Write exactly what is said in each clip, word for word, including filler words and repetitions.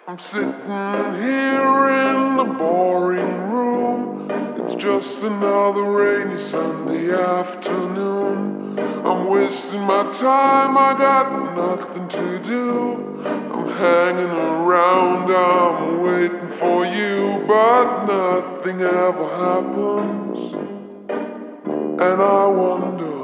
I'm sitting here in the boring room. It's just another rainy Sunday afternoon. I'm wasting my time, I got nothing to do. I'm hanging around, I'm waiting for you, but nothing ever happens. And I wonder,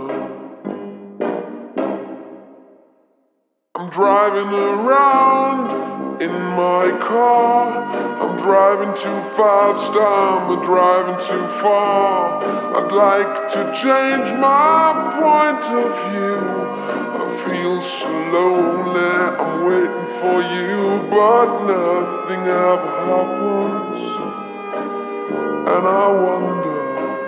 I'm driving around in my car. I'm driving too fast, I'm driving too far. I'd like to change my point of view. I feel so lonely, I'm waiting for you, but nothing ever happens. And I wonder,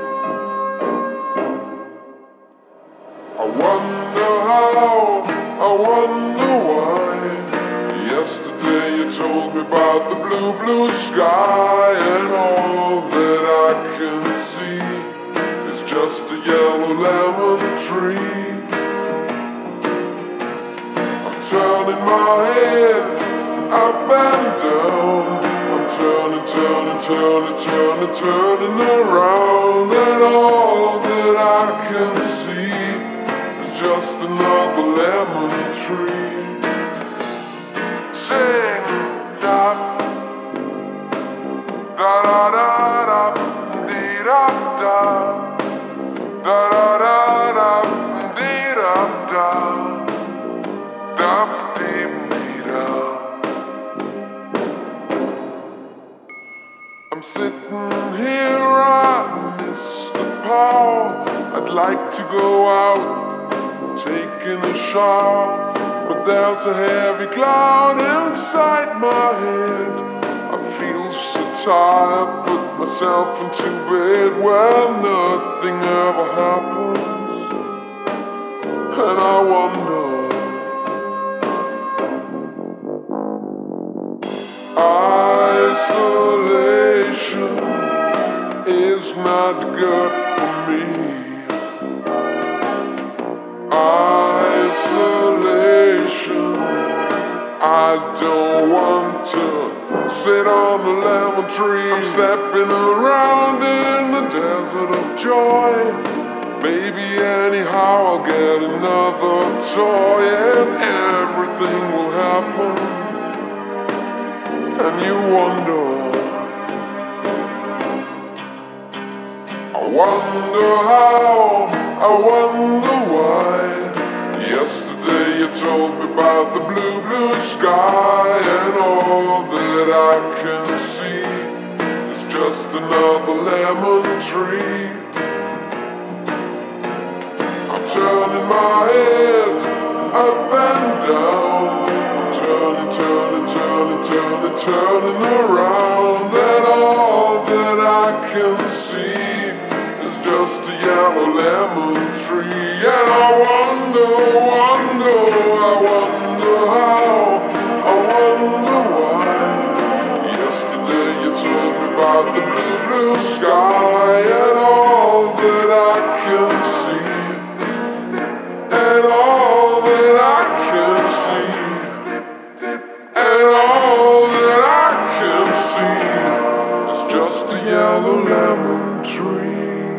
I wonder how, I wonder why. Yesterday you told me about the blue, blue sky, and all that I can see is just a yellow lemon tree. I'm turning my head up and down. I'm turning, turning, turning, turning, turning around, and all that I can see is just another lemon tree. Sing da da da da da dee da da da da da dee da da da dee dee da. I'm sitting here, I miss the power. I'd like to go out, taking a shower, but there's a heavy cloud inside my head. I feel so tired, put myself into bed where nothing ever happens. And I wonder, isolation is not good for me. Isolation, I don't want to sit on the lemon tree. I'm stepping around in the desert of joy. Maybe anyhow I'll get another toy and everything will happen. And you wonder, I wonder how, I wonder why. Yesterday you told me about the blue, blue sky, and all that I can see is just another lemon tree. I'm turning my head up and down. I'm turning, turning, turning, turning, turning around, and all that I can see is just a yellow lemon tree. And I wonder, wonder, I wonder how, I wonder why. Yesterday you told me about the blue, blue sky, and all that I can see, and all that I can see, and all that I can see is just a yellow lemon tree.